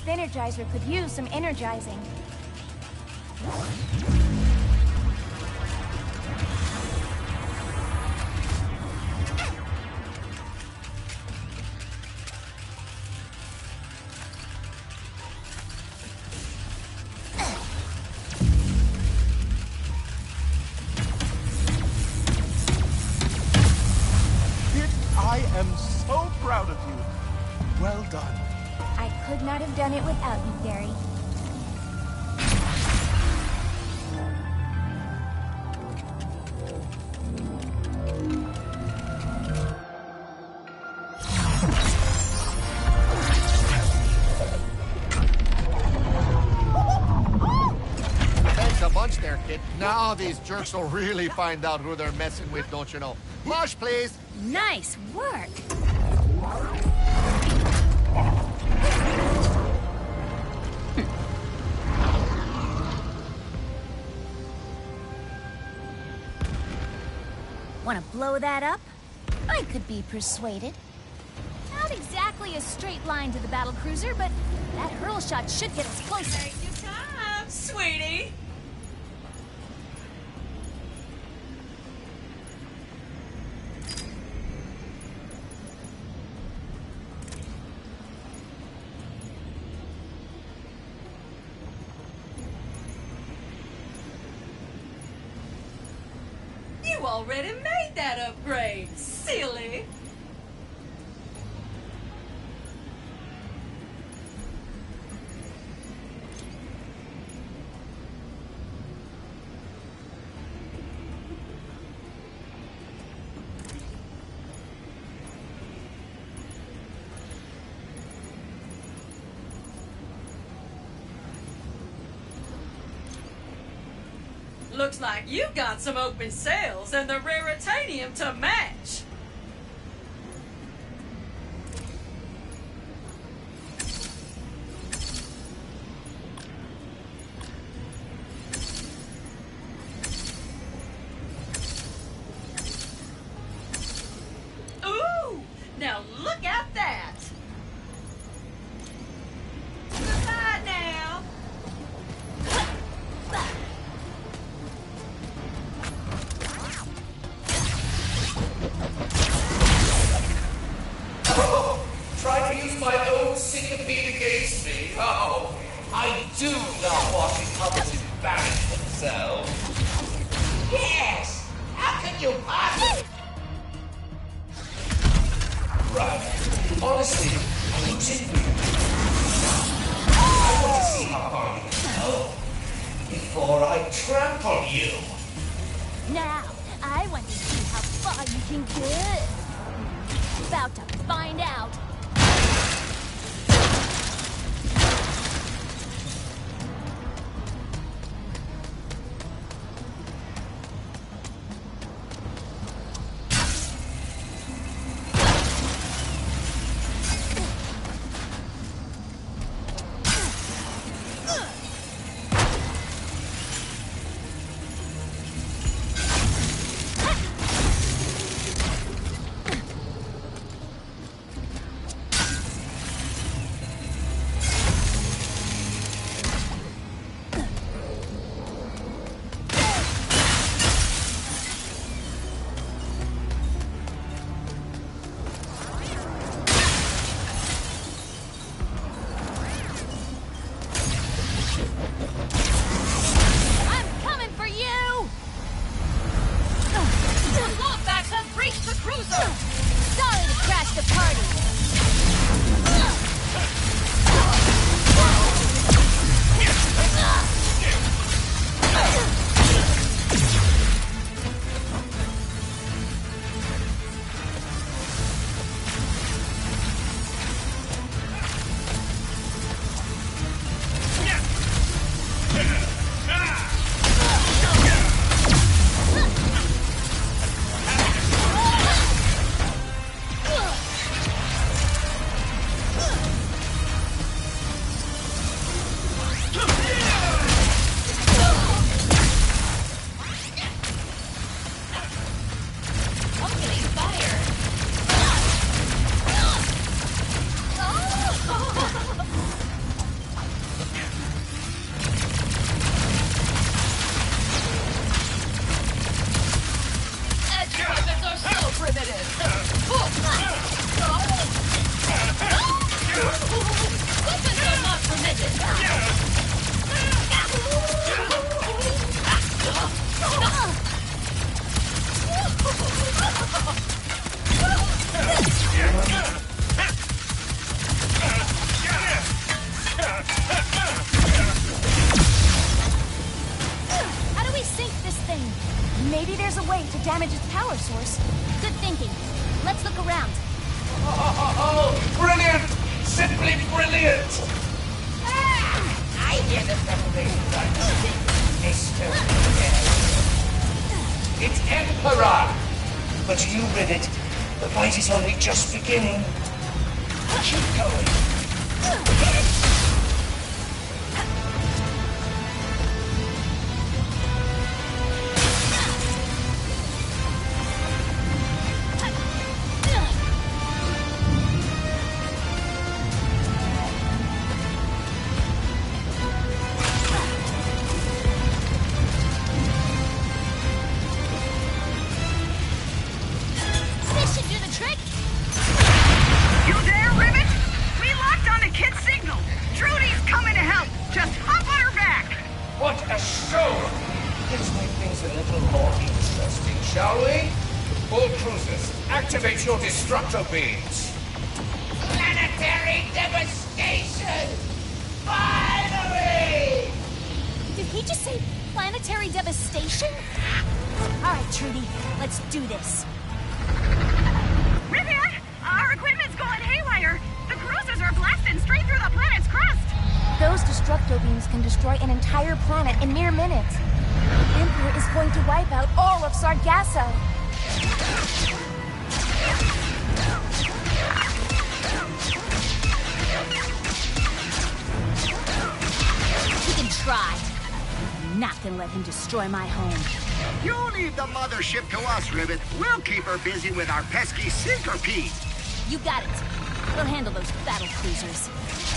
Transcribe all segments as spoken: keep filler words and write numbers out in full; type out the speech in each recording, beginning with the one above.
fourth Energizer could use some energizing. I am so proud of you. Well done. I could not have done it without you, Fairy. Thanks a bunch there, kid. Now these jerks will really find out who they're messing with, don't you know? Wash, please. Nice work. Want to blow that up? I could be persuaded. Not exactly a straight line to the battle cruiser, but that hurl shot should get us closer. Take your time, sweetie. You already made that upgrade, silly. Looks like you got some open sales and the raritanium to match. Ooh, now look at that. Goodbye now. Try to use my own sycophancy against me. Oh, I do not want the others embarrass themselves. Yes! How can you possibly? Right. Honestly, I'm losing you. I want to see how far you can go before I trample you. Now, I want to see how far you can get. About to find out. damage its power source. Good thinking. Let's look around. Oh, brilliant! Simply brilliant! Ah, I hear the preparations are needed. Mister It's Emperor! But you, Rivet, the fight is only just beginning. Keep going. Your destructo beams. Planetary devastation! Finally! Did he just say planetary devastation? All right, Trudy, let's do this. Rivet, our equipment's going haywire. The cruisers are blasting straight through the planet's crust. Those destructo beams can destroy an entire planet in mere minutes. The Emperor is going to wipe out all of Sargasso. He can try. I'm not gonna let him destroy my home. You leave the mothership to us, Rivet. We'll keep her busy with our pesky centipede. You got it. We'll handle those battle cruisers.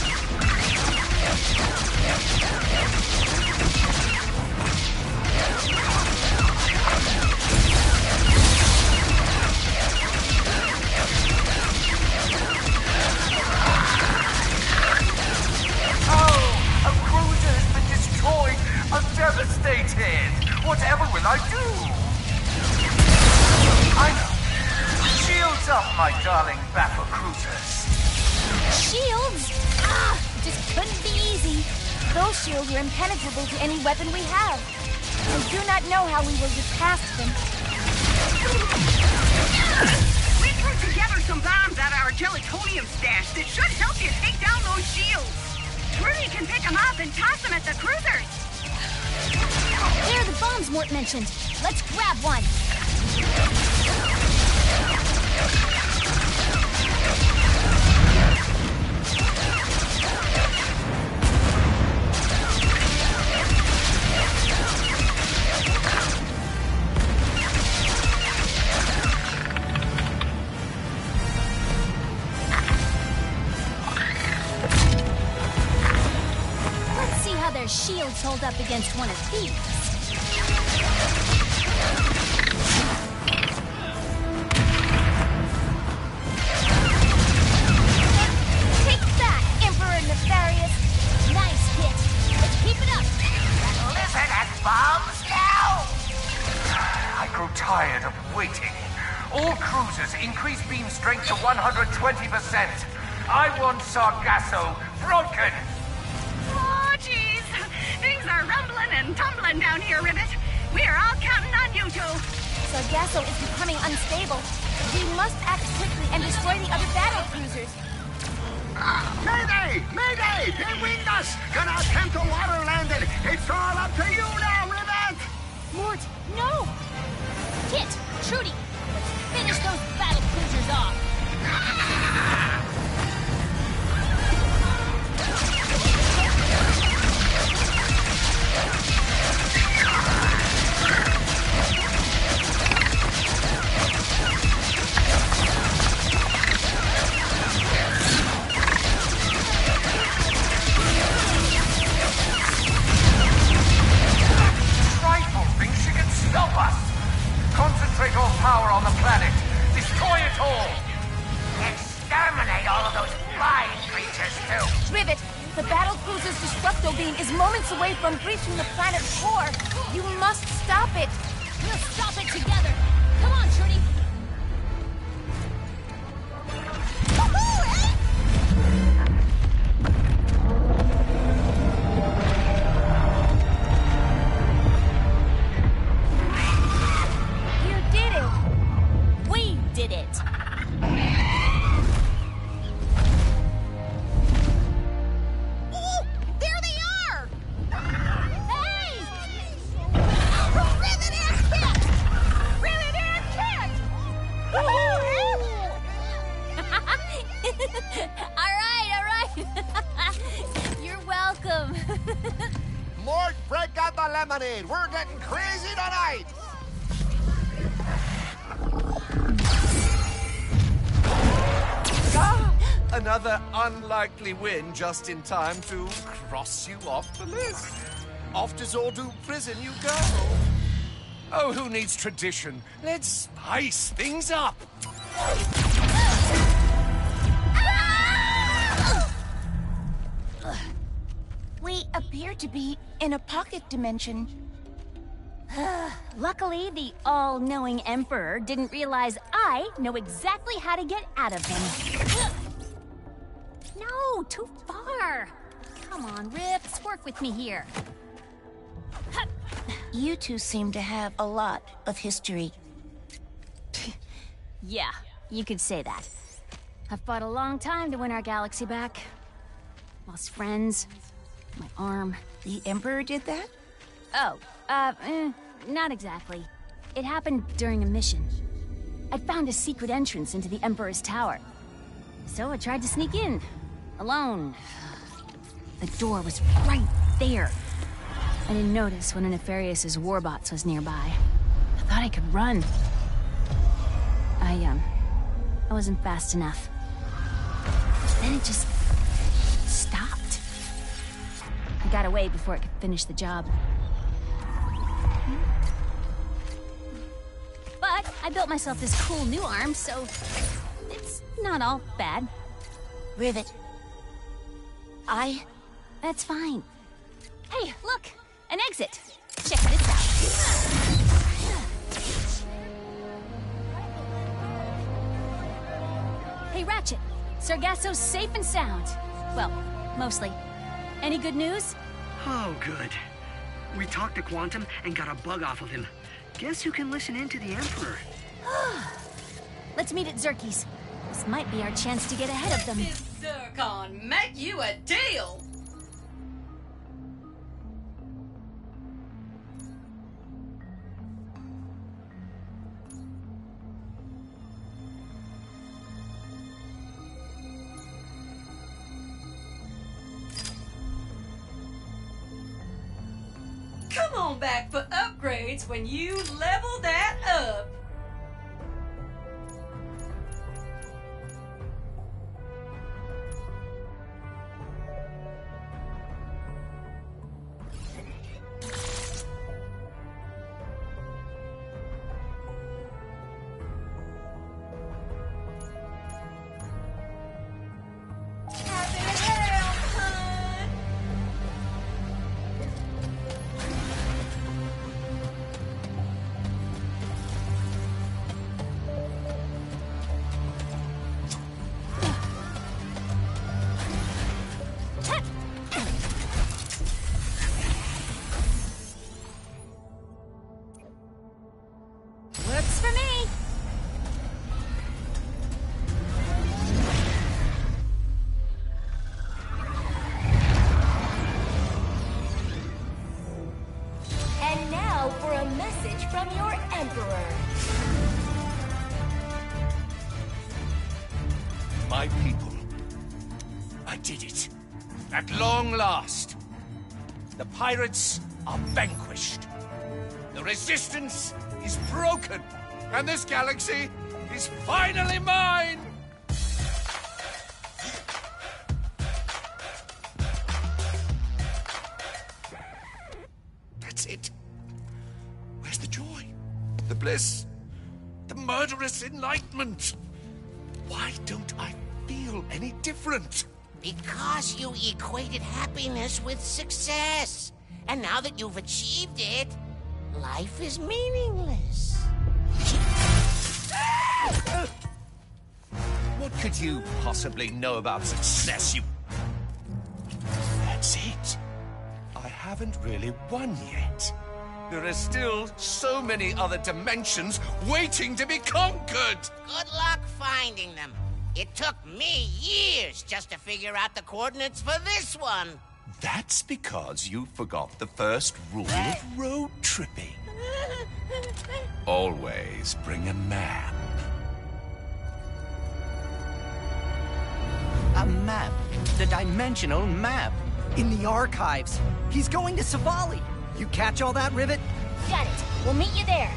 A cruiser has been destroyed. I'm devastated. Whatever will I do? I know. Shields up, my darling battle cruisers. Shields? Ah, it just couldn't be easy. Those shields are impenetrable to any weapon we have. I do not know how we will get past them. We threw together some bombs out of our gelatonium stash that should help you take down those shields. Rudy can pick them up and toss them at the cruisers. There are the bombs Mort mentioned. Let's grab one. Their shields hold up against one of these. Take that, Emperor Nefarious. Nice hit. Let's keep it up. That lizard has bombs now? I grow tired of waiting. All cruisers increase beam strength to one hundred twenty percent. I want Sargasso broken. Things are rumbling and tumbling down here, Rivet. We are all counting on you two. Sargasso is becoming unstable. We must act quickly and destroy the other battle cruisers. Ah, Mayday! Mayday! They winged us! Gonna attempt a water landing! It's all up to you now, Rivet! Mort, no! Kit, Trudy, let's finish those battle cruisers off. Concentrate all power on the planet. Destroy it all. Exterminate all of those flying creatures, too. Rivet, the battle cruiser's destructo beam is moments away from breaching the planet's core. You must stop it. We'll stop it together. Come on, Trudy. You did it. vanilla lemonade. We're getting crazy tonight. Ah, another unlikely win just in time to cross you off the list. Off to Zordu prison you go. Oh, who needs tradition? Let's spice things up. We appear to be in a pocket dimension. Luckily, the all-knowing Emperor didn't realize I know exactly how to get out of him. No, too far. Come on, Rips, work with me here. You two seem to have a lot of history. Yeah, you could say that. I've fought a long time to win our galaxy back. Lost friends, my arm. The Emperor did that? Oh, uh, eh, not exactly. It happened during a mission. I found a secret entrance into the Emperor's tower. So I tried to sneak in, alone. The door was right there. I didn't notice one of Nefarious' warbots was nearby. I thought I could run. I, um, I wasn't fast enough. Then it just stopped. I got away before it could finish the job. But I built myself this cool new arm, so it's not all bad. Rivet. I... That's fine. Hey, look! An exit! Check this out. Hey, Ratchet. Sargasso's safe and sound. Well, mostly. Any good news? Oh, good. We talked to Quantum and got a bug off of him. Guess you can listen in to the Emperor. Let's meet at Zerky's. This might be our chance to get ahead of them. This Zircon make you a deal. Come on back for upgrades when you level that up. Works for me. And now for a message from your Emperor. My people, I did it. At long last. The pirates are vanquished. The resistance is broken. And this galaxy is finally mine! That's it. Where's the joy? The bliss? The murderous enlightenment? Why don't I feel any different? Because you equated happiness with success. And now that you've achieved it, life is meaningless. What could you possibly know about success, you... That's it. I haven't really won yet. There are still so many other dimensions waiting to be conquered! Good luck finding them. It took me years just to figure out the coordinates for this one. That's because you forgot the first rule of road tripping. Always bring a map. A map. The dimensional map. In the archives. He's going to Savali. You catch all that, Rivet? Got it. We'll meet you there.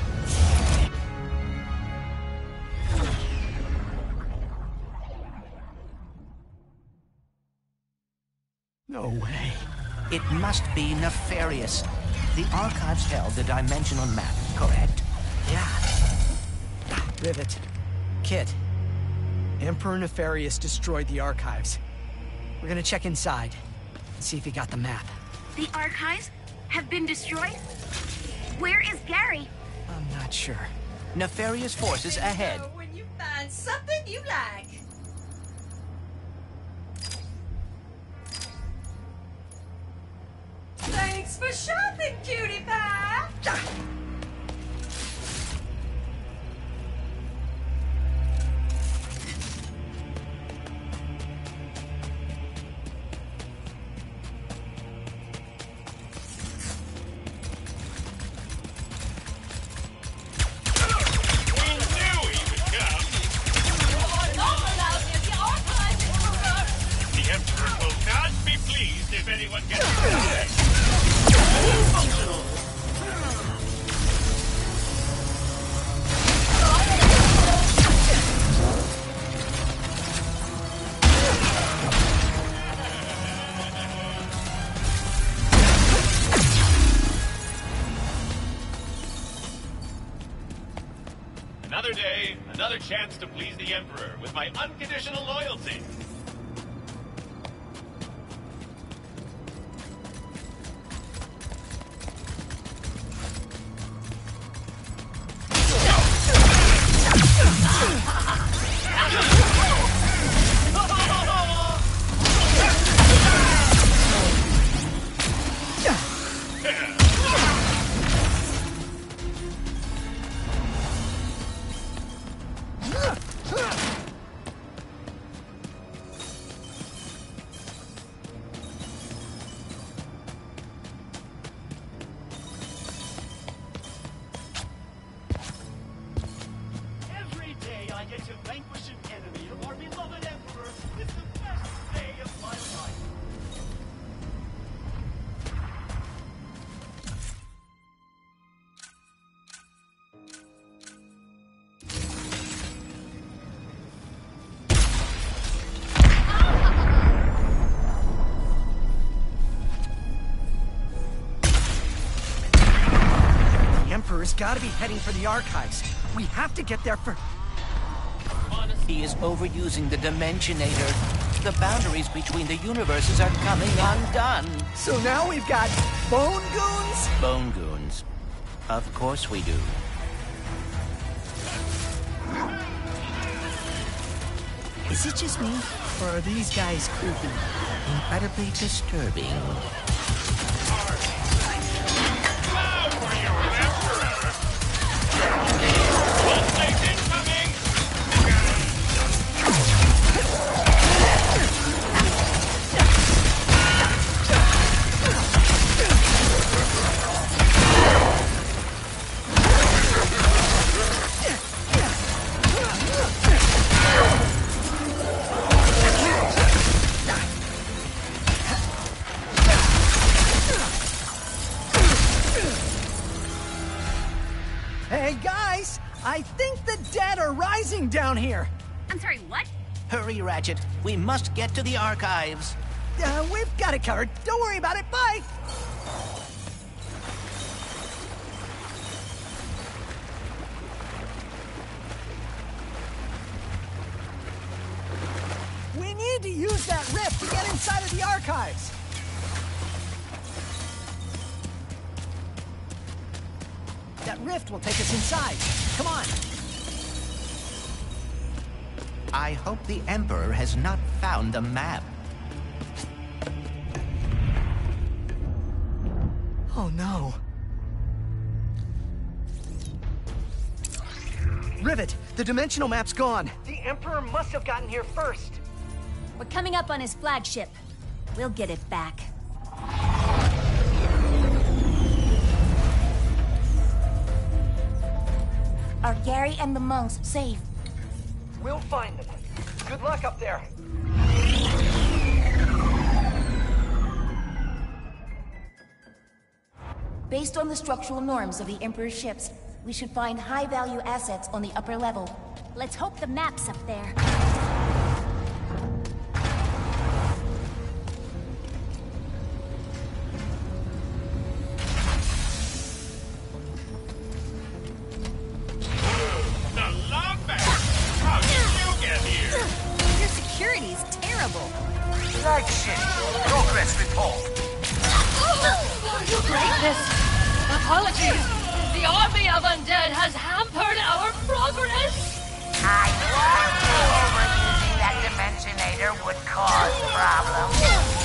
No way. It must be nefarious. The archives held the dimensional map, correct? Yeah. Rivet. Kit. Emperor Nefarious destroyed the archives. We're gonna check inside and see if he got the map. The archives have been destroyed? Where is Gary? I'm not sure. Nefarious forces ahead. When you find something you like. Thanks for shopping, cutie pie. Another day, another chance to please the Emperor with my unconditional loyalty. Emperor's gotta be heading for the archives. We have to get there for... He is overusing the Dimensionator. The boundaries between the universes are coming undone. So now we've got Bone Goons? Bone Goons. Of course we do. Is it just me? Or are these guys creepy? Incredibly disturbing. Hey, guys! I think the dead are rising down here! I'm sorry, what? Hurry, Ratchet. We must get to the archives. Uh, we've got it covered. Don't worry about it. Bye! We need to use that rift to get inside of the archives! That rift will take us inside. Come on. I hope the Emperor has not found the map. Oh, no. Rivet, the dimensional map's gone. The Emperor must have gotten here first. We're coming up on his flagship. We'll get it back. Are Gary and the monks safe? We'll find them. Good luck up there. Based on the structural norms of the Emperor's ships, we should find high-value assets on the upper level. Let's hope the map's up there. Your security's terrible. Ratchet, progress report. Your Greatness, apologies. The army of undead has hampered our progress. I warned you overusing that dimensionator would cause problems.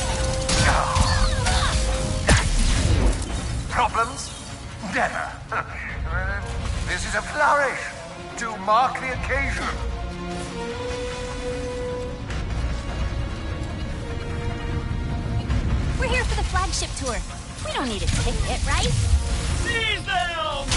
Problems? Never. This is a flourish to mark the occasion. We're here for the flagship tour. We don't need a ticket, right? Seize them!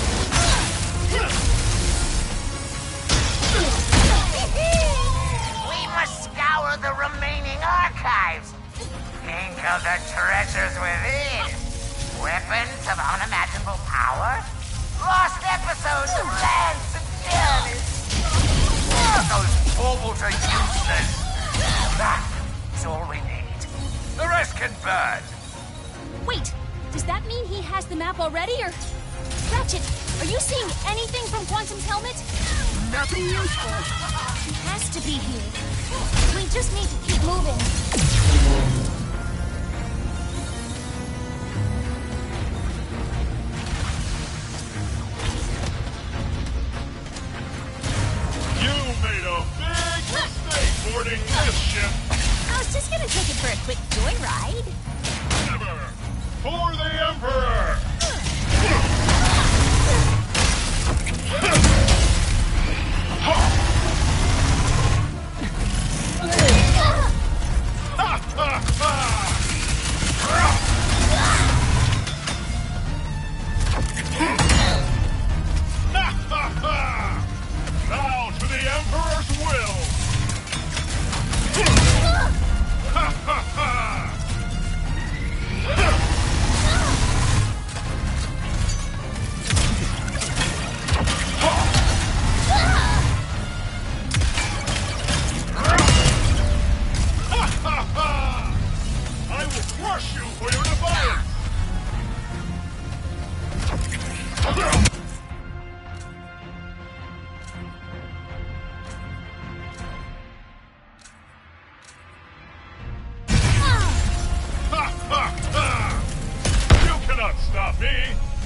We must scour the remaining archives. Think of the treasures within. Weapons of unimaginable power. Lost episodes of Lance and Journeys. Those baubles are useless. That is all we need. The rest can burn. Wait, does that mean he has the map already, or... Ratchet, are you seeing anything from Quantum's helmet? Nothing useful. He has to be here. We just need to keep moving. You made a big mistake boarding this ship. I was just gonna take it for a quick joyride. Never. For the Emperor. Now to the Emperor's will. I will crush you for your defiance! You cannot stop me!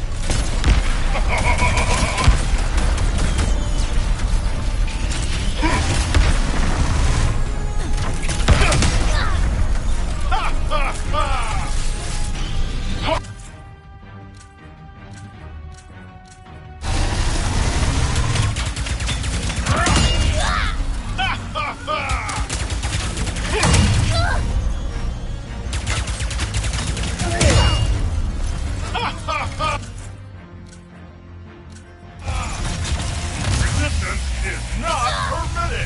Resistance is not permitted!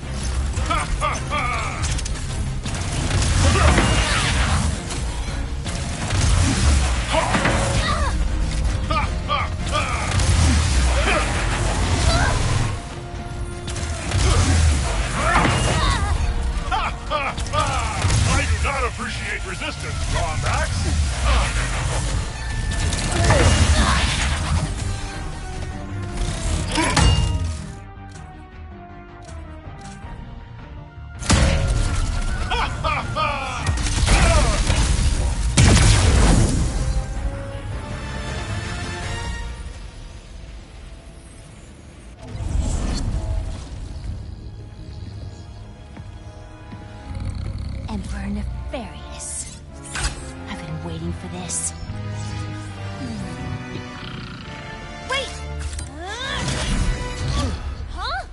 I do not appreciate resistance, Wombax. Emperor Nefarious. I've been waiting for this. Wait! Huh?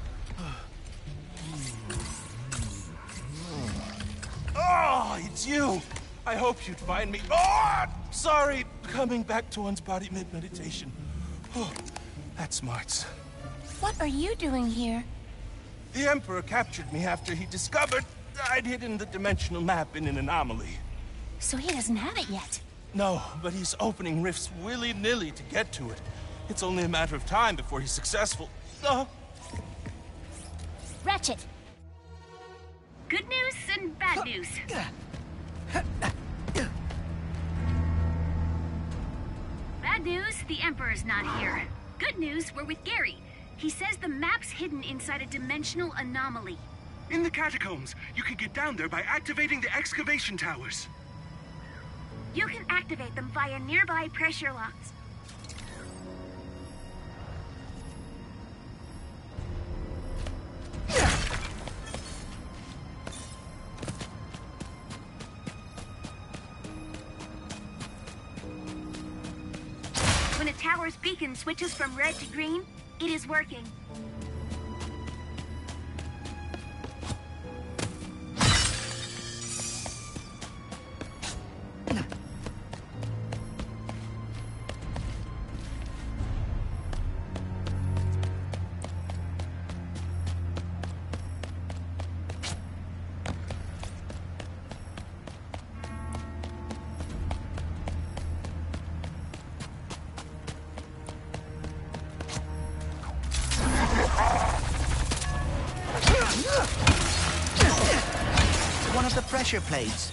Oh, it's you! I hoped you'd find me. Oh, sorry, coming back to one's body mid-meditation. Oh, that's smarts. What are you doing here? The Emperor captured me after he discovered I'd hidden the dimensional map in an anomaly. So he doesn't have it yet. No, but he's opening rifts willy-nilly to get to it. It's only a matter of time before he's successful. Oh. Ratchet! Good news and bad news. Bad news, the Emperor's not here. Good news, we're with Gary. He says the map's hidden inside a dimensional anomaly. In the catacombs, you can get down there by activating the excavation towers. You can activate them via nearby pressure locks. When a tower's beacon switches from red to green, it is working. One of the pressure plates.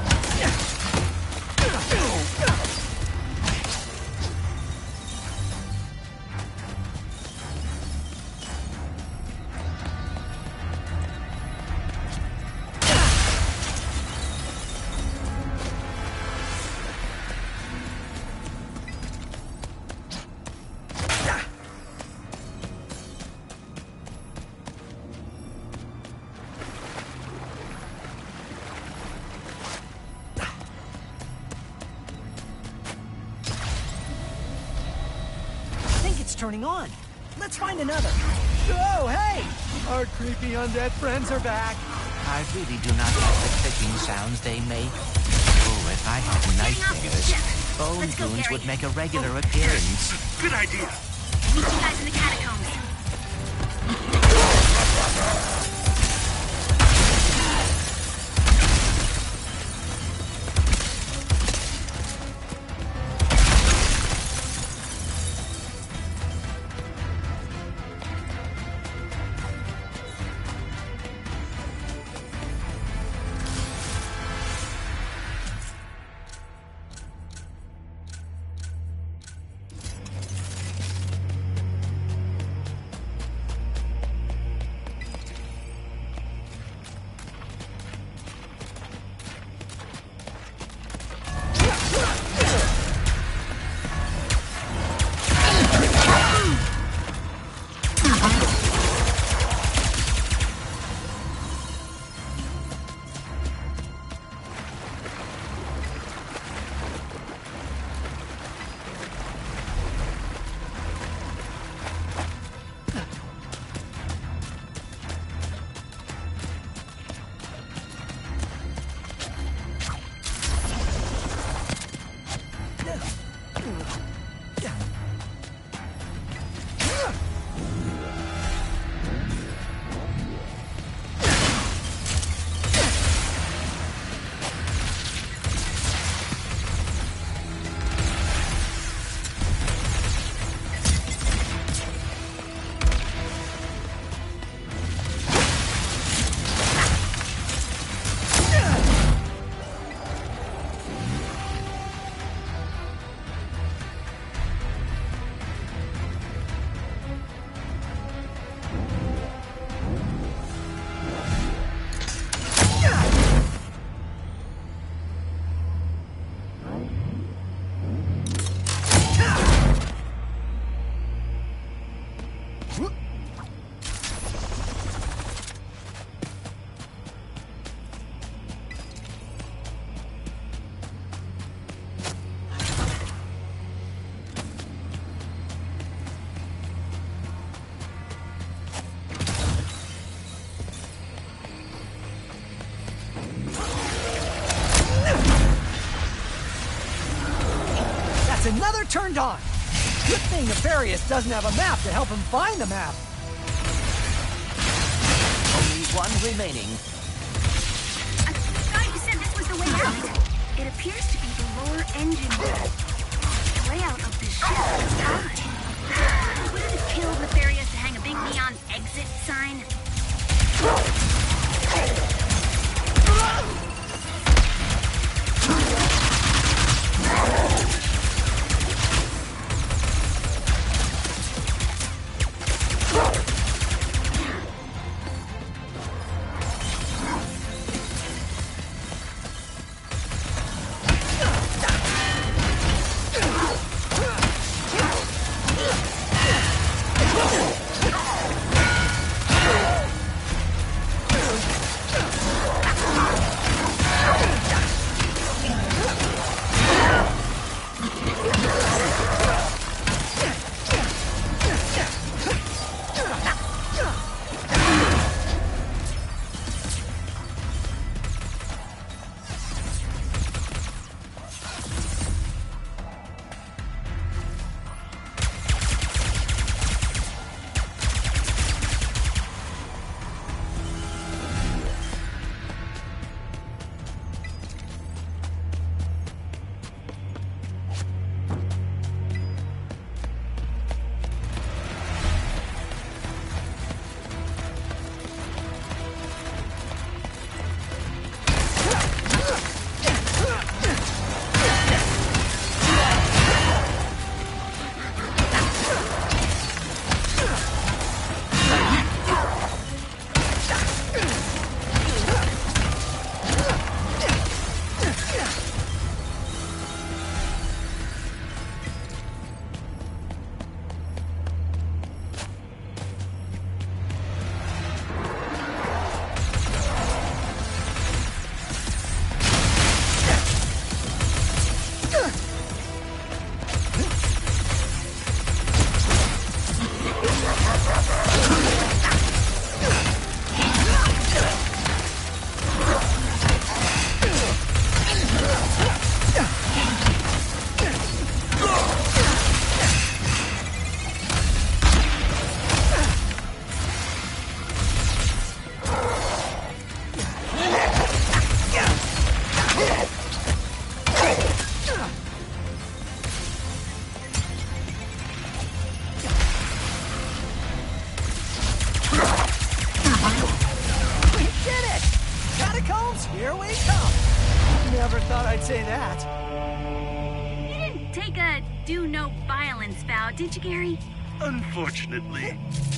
Turning on. Let's find another. Oh, hey! Our creepy undead friends are back. I really do not like the clicking sounds they make. Oh, if I had nightmares, bone goons would make a regular oh, appearance. Yes. Good idea. Meet you guys in the catacombs. Another turned on. Good thing Nefarious doesn't have a map to help him find the map. Only one remaining. I thought you said this was the way out. It appears to be the lower engine room. The layout of this ship is odd. Wouldn't it kill nefarious to hang a big neon exit sign? Here we come! Never thought I'd say that. You didn't take a do no violence vow, did you, Gary? Unfortunately.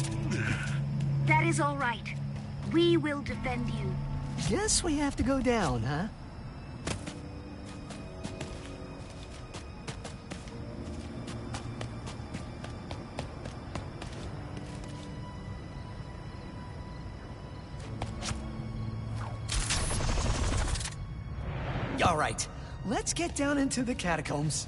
That is all right. We will defend you. Guess we have to go down, huh? All right, let's get down into the catacombs.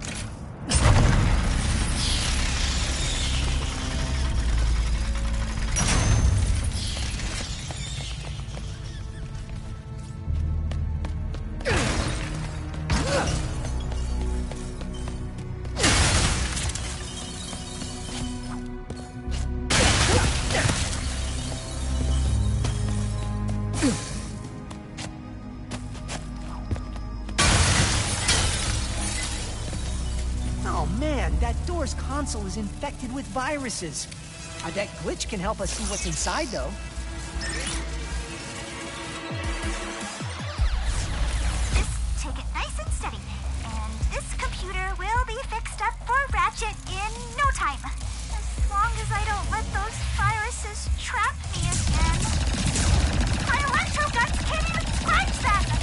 Console is infected with viruses. I bet Glitch can help us see what's inside, though. Just take it nice and steady. And this computer will be fixed up for Ratchet in no time. As long as I don't let those viruses trap me again. My electro guns can't even scratch them!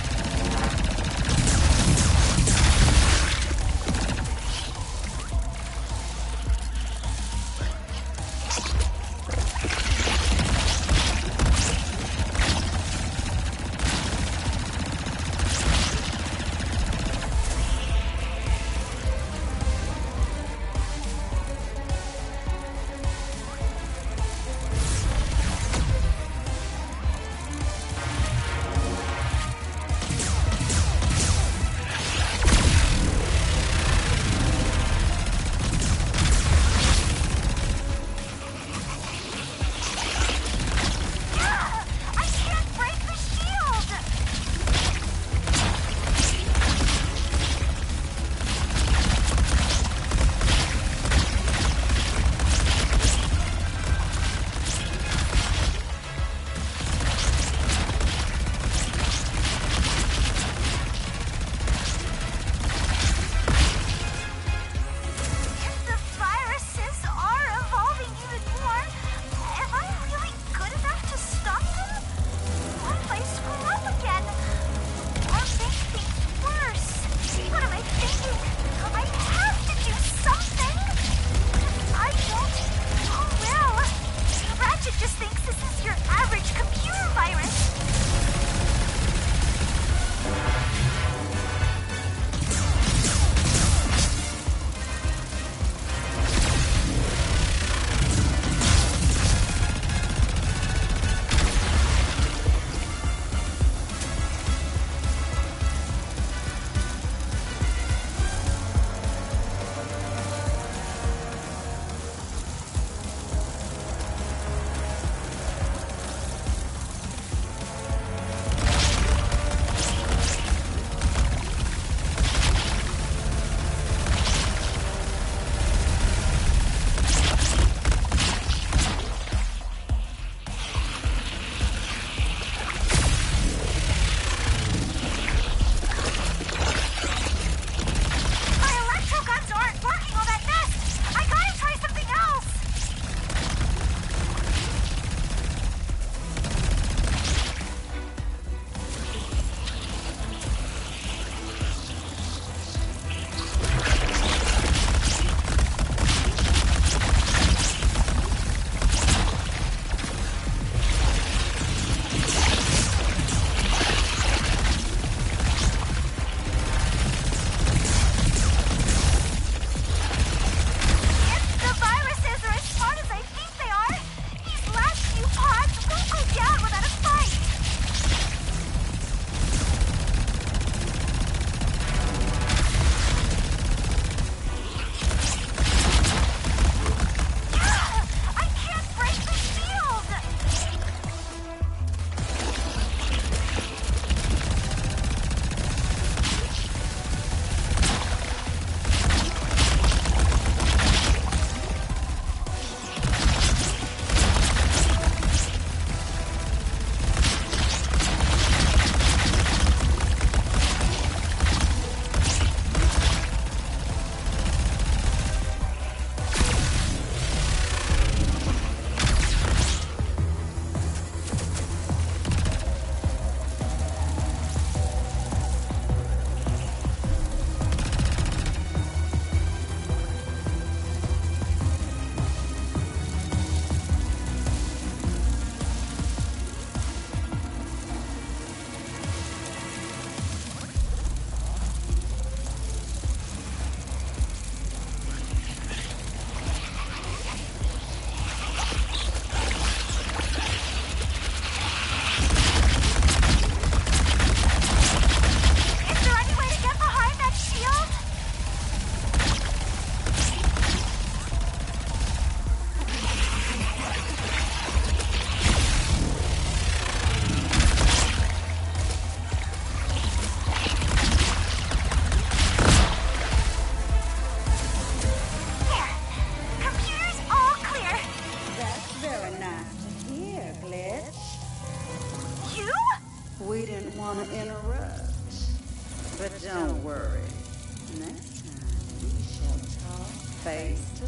Next time, we shall talk face to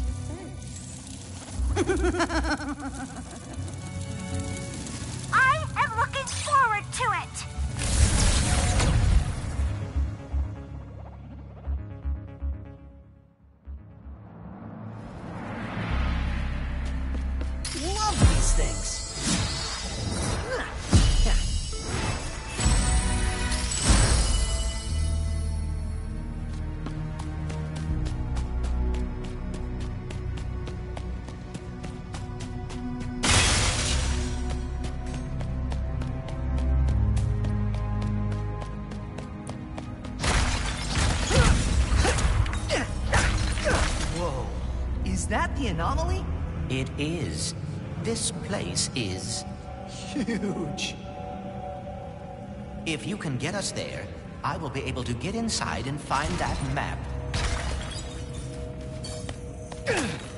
face. I am looking forward to it. Love these things. Whoa. Is that the anomaly? It is. This place is... huge. If you can get us there, I will be able to get inside and find that map.